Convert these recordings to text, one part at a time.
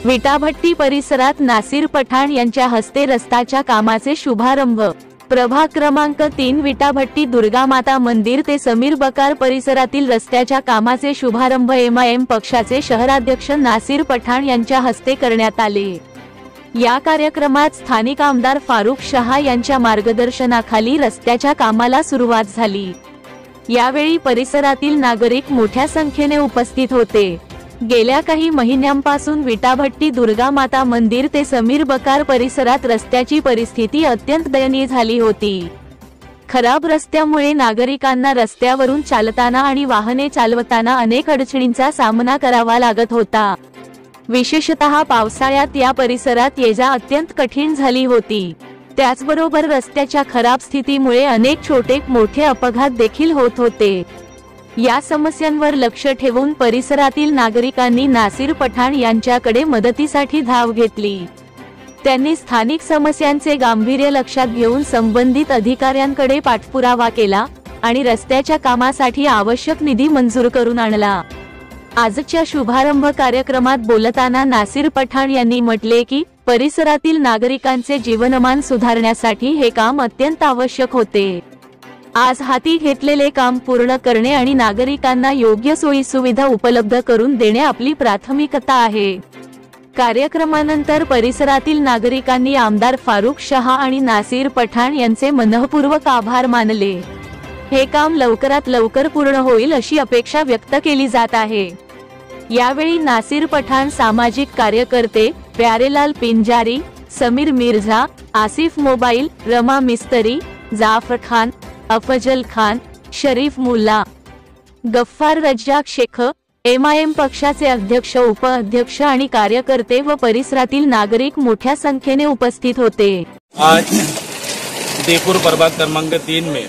विटाभट्टी परिसरात नासिर पठाण यांच्या हस्ते रस्त्याच्या कामाचे शुभारंभ। प्रभाग क्रमांक 3 विटाभट्टी दुर्गामाता मंदिर ते समीर बकार परिसरातील रस्त्याच्या कामाचे शुभारंभ एमआयएम पक्षाचे शहराध्यक्ष नासिर पठाण यांच्या हस्ते करण्यात आले। या कार्यक्रमात स्थानिक आमदार फारुख शाह यांच्या मार्गदर्शनाखाली रस्त्याच्या कामाला सुरुवात झाली। यावेळी परिसरातील नागरिक मोठ्या संख्येने उपस्थित होते। गेल्या काही महिन्यांपासून विटाभट्टी दुर्गामाता मंदिर ते समीर बकार परिसरात रस्त्याची परिस्थिती अत्यंत दयनीय झाली होती। खराब रस्त्यामुळे नागरिकांना रस्त्यावरून चालताना आणि वाहने चालवताना अनेक अडचणींचा सामना करावा लागत होता। विशेषतः पावसाळ्यात या परिसरात ये-जा अत्यंत कठीण झाली होती। त्याचबरोबर रस्त्याच्या खराब स्थितीमुळे अनेक छोटे मोठे अपघात देखील होत होते। या समस्यांवर लक्ष ठेवून परिसरातील नागरिकांनी नासिर पठाण यांच्याकडे मदतीसाठी धाव घेतली। त्यांनी स्थानिक समस्यांचे गांभीर्य लक्षात घेऊन संबंधित अधिकाऱ्यांकडे पाठपुरावा केला आणि रस्त्याच्या कामासाठी आवश्यक निधी मंजूर करून आणला। आजच्या शुभारंभ कार्यक्रमात बोलताना नासिर पठाण यांनी म्हटले की परिसरातील नागरिकांचे जीवनमान सुधारण्यासाठी हे काम अत्यंत आवश्यक होते। आज हाती घेतलेले काम पूर्ण करणे आणि नागरिकांना योग्य सोयी सुविधा उपलब्ध करून देणे आपली प्राथमिकता आहे। कार्यक्रमानंतर परिसरातील नागरिकांनी आमदार फारुख शाह आणि नासिर पठाण यांचे मनःपूर्वक आभार मानले। हे काम लवकरात लवकर पूर्ण होईल अशी अपेक्षा व्यक्त केली जात आहे। यावेळी नासिर पठाण सामाजिक कार्यकर्ते प्यारेलाल पिंजारी, समीर मिर्झा, आसिफ मोबाईल, रमा मिस्त्री, जाफर खान, अफजल खान, शरीफ मुल्ला, गफ्फार रज्जाक शेख, एमआयएम पक्षाचे अध्यक्ष, उपाध्यक्ष आणि कार्यकर्ते व परिसरातील नागरिक मोठ्या संख्येने उपस्थित होते। आज देपुर प्रभाग क्रमांक 3 में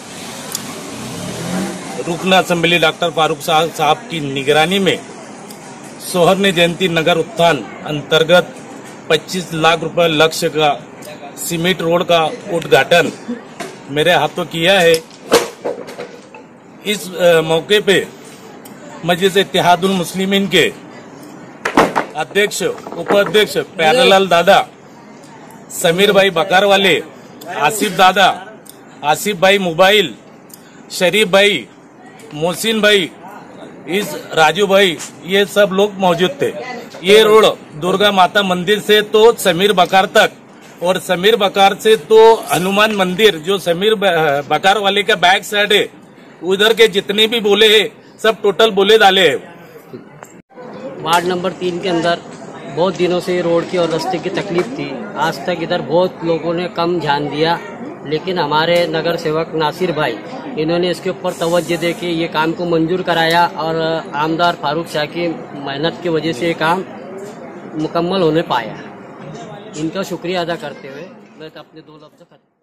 रुकन असेंबली डॉक्टर फारुख साहब की निगरानी में सोहरनी जयंती नगर उत्थान अंतर्गत 25 लाख रुपए लक्ष्य का सीमेंट रोड का उद्घाटन मेरे हाथों किया है। इस मौके पे मजलिस इत्तेहादुल मुस्लिमीन के अध्यक्ष, उपाध्यक्ष प्यारेलाल दादा, समीर भाई बकार वाले, आसिफ दादा, आसिफ भाई मोबाइल, शरीफ भाई, मोहसिन भाई, इस राजू भाई, ये सब लोग मौजूद थे। ये रोड दुर्गा माता मंदिर से तो समीर बकार तक और समीर बकार से तो हनुमान मंदिर, जो समीर बकार वाले का बैक साइड है, उधर के जितने भी बोले हैं सब टोटल बोले डाले हैं। वार्ड नंबर 3 के अंदर बहुत दिनों से रोड की और रास्ते की तकलीफ थी। आज तक इधर बहुत लोगों ने कम ध्यान दिया, लेकिन हमारे नगर सेवक नासिर भाई, इन्होंने इसके ऊपर तवज्जो दे के ये काम को मंजूर कराया और आमदार फारुख शाह की मेहनत की वजह से ये काम मुकम्मल होने पाया। इनका शुक्रिया अदा करते हुए मैं अपने 2 लफ्ज़ खत्म